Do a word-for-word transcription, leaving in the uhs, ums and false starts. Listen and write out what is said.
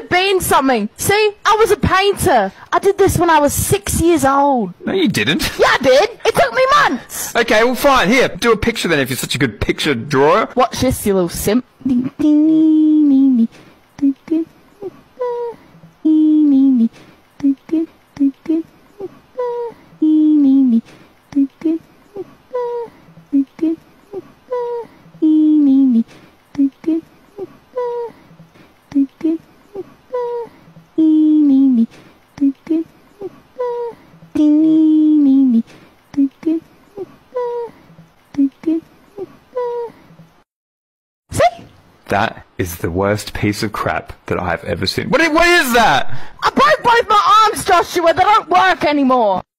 been something. See, I was a painter. I did this when I was six years old. No, you didn't. Yeah, I did. It took me months. Okay, well, fine. Here, do a picture then if you're such a good picture drawer. Watch this, you little simp. That is the worst piece of crap that I have ever seen. What, what is that? I broke both my arms, Joshua. They don't work anymore.